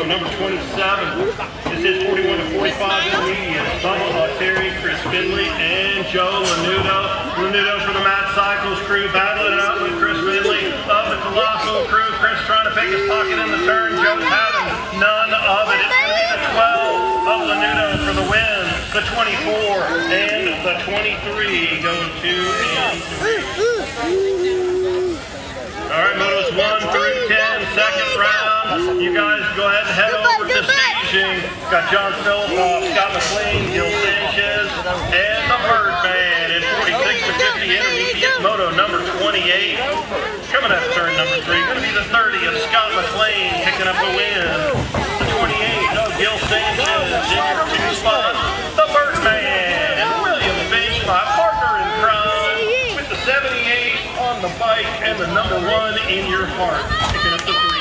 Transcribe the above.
Moto number 27. This is 41 to 45 intermediate. Bubba Terry, Chris Finley, and Joe Lanudo. Lanudo for the Mad Cycles crew, battling it out with Chris Finley of the Colossal crew. Chris trying to pick his pocket in the turn. Joe's having none of it. It's going to be the 12 of Lanudo for the win. The 24 and the 23 going 2 and 3. All right, Motos 1 through 10, second round. You guys go ahead and head over to staging. Got John Phillips, Scott McLean, Gil Sanchez, and the Birdman in 46 to 50 intermediate Moto number 28. Coming up turn number 3, going to be the 30 of Scott McLean picking up the win. The 28 of Gil Sanchez in your 2 spot. The Birdman and William Finch, my partner in crime, with the 78 on the bike and the number 1 in your heart, picking up the